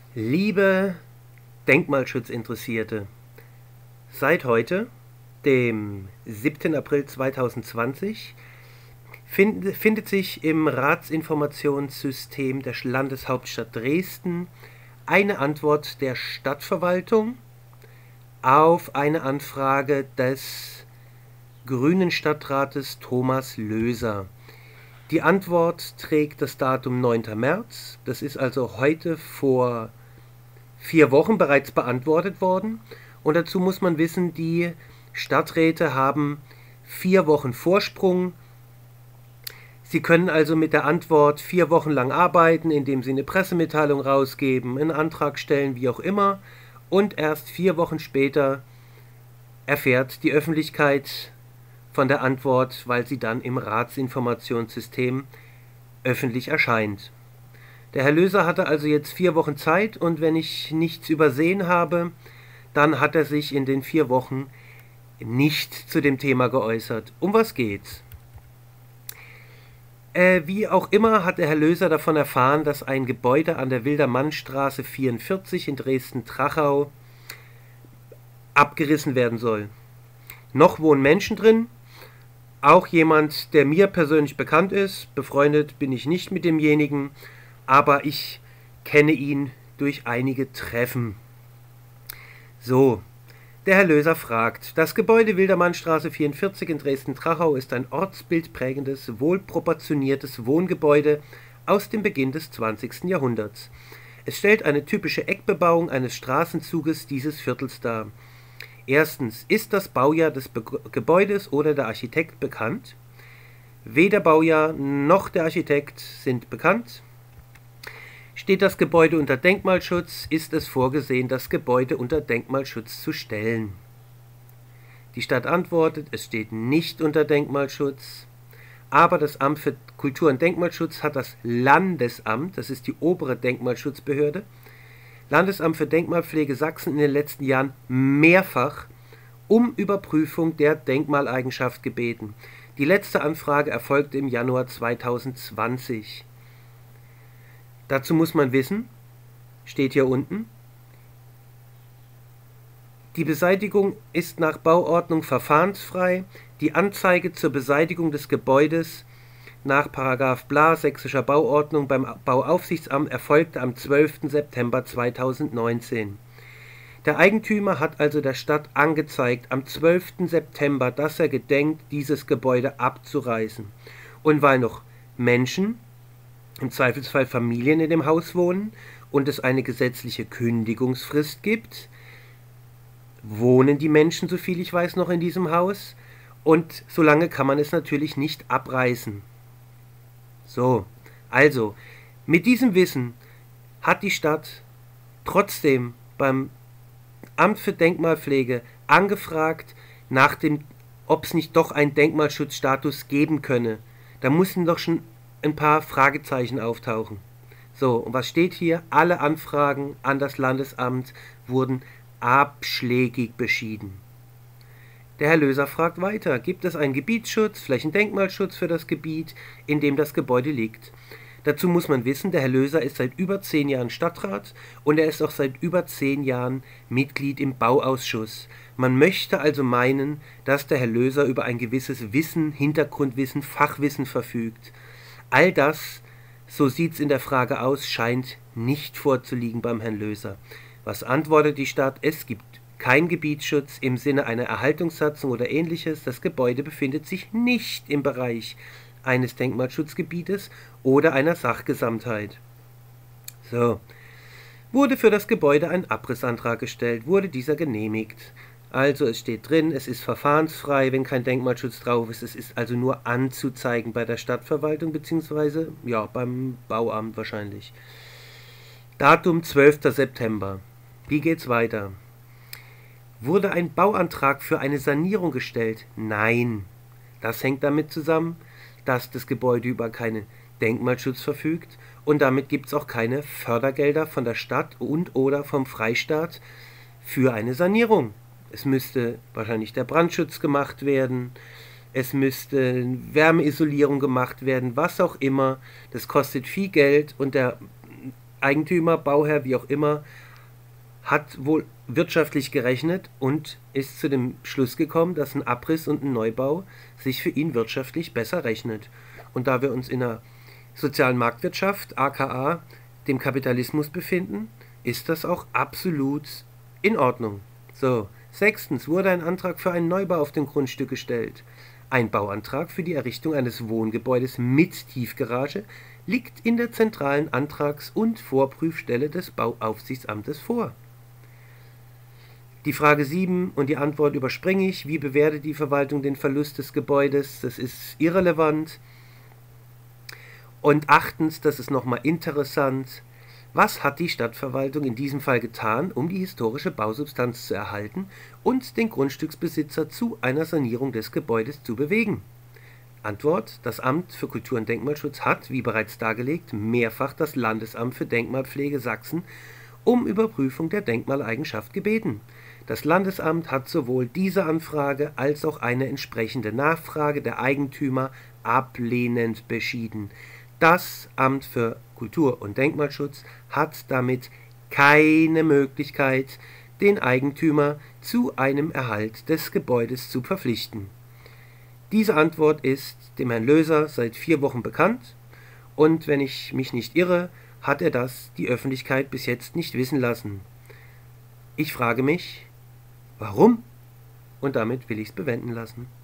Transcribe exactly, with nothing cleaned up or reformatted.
Liebe Denkmalschutzinteressierte, seit heute, dem siebten April zweitausendzwanzig, find, findet sich im Ratsinformationssystem der Landeshauptstadt Dresden eine Antwort der Stadtverwaltung auf eine Anfrage des Grünen Stadtrates Thomas Löser. Die Antwort trägt das Datum neunter März, das ist also heute vor vier Wochen bereits beantwortet worden. Und dazu muss man wissen, die Stadträte haben vier Wochen Vorsprung. Sie können also mit der Antwort vier Wochen lang arbeiten, indem sie eine Pressemitteilung rausgeben, einen Antrag stellen, wie auch immer. Und erst vier Wochen später erfährt die Öffentlichkeit von der Antwort, weil sie dann im Ratsinformationssystem öffentlich erscheint. Der Herr Löser hatte also jetzt vier Wochen Zeit, und wenn ich nichts übersehen habe, dann hat er sich in den vier Wochen nicht zu dem Thema geäußert. Um was geht's? Äh, wie auch immer hat der Herr Löser davon erfahren, dass ein Gebäude an der Wildermannstraße vierundvierzig in Dresden-Trachau abgerissen werden soll. Noch wohnen Menschen drin, auch jemand, der mir persönlich bekannt ist. Befreundet bin ich nicht mit demjenigen, aber ich kenne ihn durch einige Treffen. So, der Herr Löser fragt: Das Gebäude Wildermannstraße vierundvierzig in Dresden-Trachau ist ein ortsbildprägendes, wohlproportioniertes Wohngebäude aus dem Beginn des zwanzigsten Jahrhunderts. Es stellt eine typische Eckbebauung eines Straßenzuges dieses Viertels dar. Erstens, ist das Baujahr des Be Gebäudes oder der Architekt bekannt? Weder Baujahr noch der Architekt sind bekannt. Steht das Gebäude unter Denkmalschutz, ist es vorgesehen, das Gebäude unter Denkmalschutz zu stellen. Die Stadt antwortet, es steht nicht unter Denkmalschutz, aber das Amt für Kultur und Denkmalschutz hat das Landesamt, das ist die obere Denkmalschutzbehörde, Landesamt für Denkmalpflege Sachsen in den letzten Jahren mehrfach um Überprüfung der Denkmaleigenschaft gebeten. Die letzte Anfrage erfolgte im Januar zweitausendzwanzig. Dazu muss man wissen, steht hier unten, die Beseitigung ist nach Bauordnung verfahrensfrei. Die Anzeige zur Beseitigung des Gebäudes nach Paragraph Bla sächsischer Bauordnung beim Bauaufsichtsamt erfolgte am zwölften September zweitausendneunzehn. Der Eigentümer hat also der Stadt angezeigt am zwölften September, dass er gedenkt, dieses Gebäude abzureißen. Und weil noch Menschen, im Zweifelsfall Familien, in dem Haus wohnen und es eine gesetzliche Kündigungsfrist gibt, wohnen die Menschen, soviel ich weiß, noch in diesem Haus, und solange kann man es natürlich nicht abreißen. So, also, mit diesem Wissen hat die Stadt trotzdem beim Amt für Denkmalpflege angefragt, nach dem, ob es nicht doch einen Denkmalschutzstatus geben könne. Da mussten doch schon ein paar Fragezeichen auftauchen. So, und was steht hier? Alle Anfragen an das Landesamt wurden abschlägig beschieden. Der Herr Löser fragt weiter: Gibt es einen Gebietsschutz, Flächendenkmalschutz für das Gebiet, in dem das Gebäude liegt? Dazu muss man wissen, der Herr Löser ist seit über zehn Jahren Stadtrat und er ist auch seit über zehn Jahren Mitglied im Bauausschuss. Man möchte also meinen, dass der Herr Löser über ein gewisses Wissen, Hintergrundwissen, Fachwissen verfügt. All das, so sieht es in der Frage aus, scheint nicht vorzuliegen beim Herrn Löser. Was antwortet die Stadt? Es gibt keinen Gebietsschutz im Sinne einer Erhaltungssatzung oder ähnliches. Das Gebäude befindet sich nicht im Bereich eines Denkmalschutzgebietes oder einer Sachgesamtheit. So, wurde für das Gebäude ein Abrissantrag gestellt, wurde dieser genehmigt. Also es steht drin, es ist verfahrensfrei, wenn kein Denkmalschutz drauf ist. Es ist also nur anzuzeigen bei der Stadtverwaltung bzw. ja, beim Bauamt wahrscheinlich. Datum zwölfter September. Wie geht's weiter? Wurde ein Bauantrag für eine Sanierung gestellt? Nein. Das hängt damit zusammen, dass das Gebäude über keinen Denkmalschutz verfügt, und damit gibt es auch keine Fördergelder von der Stadt und oder vom Freistaat für eine Sanierung. Es müsste wahrscheinlich der Brandschutz gemacht werden, es müsste Wärmeisolierung gemacht werden, was auch immer. Das kostet viel Geld, und der Eigentümer, Bauherr, wie auch immer, hat wohl wirtschaftlich gerechnet und ist zu dem Schluss gekommen, dass ein Abriss und ein Neubau sich für ihn wirtschaftlich besser rechnet. Und da wir uns in einer sozialen Marktwirtschaft, aka dem Kapitalismus, befinden, ist das auch absolut in Ordnung. So, sechstens wurde ein Antrag für einen Neubau auf dem Grundstück gestellt. Ein Bauantrag für die Errichtung eines Wohngebäudes mit Tiefgarage liegt in der zentralen Antrags- und Vorprüfstelle des Bauaufsichtsamtes vor. Die Frage sieben und die Antwort überspringe ich. Wie bewertet die Verwaltung den Verlust des Gebäudes? Das ist irrelevant. Und achtens, das ist nochmal interessant, was hat die Stadtverwaltung in diesem Fall getan, um die historische Bausubstanz zu erhalten und den Grundstücksbesitzer zu einer Sanierung des Gebäudes zu bewegen? Antwort: Das Amt für Kultur- und Denkmalschutz hat, wie bereits dargelegt, mehrfach das Landesamt für Denkmalpflege Sachsen um Überprüfung der Denkmaleigenschaft gebeten. Das Landesamt hat sowohl diese Anfrage als auch eine entsprechende Nachfrage der Eigentümer ablehnend beschieden. Das Amt für Kultur- und Denkmalschutz hat damit keine Möglichkeit, den Eigentümer zu einem Erhalt des Gebäudes zu verpflichten. Diese Antwort ist dem Herrn Löser seit vier Wochen bekannt und wenn ich mich nicht irre, hat er das die Öffentlichkeit bis jetzt nicht wissen lassen. Ich frage mich, warum? Und damit will ich es bewenden lassen.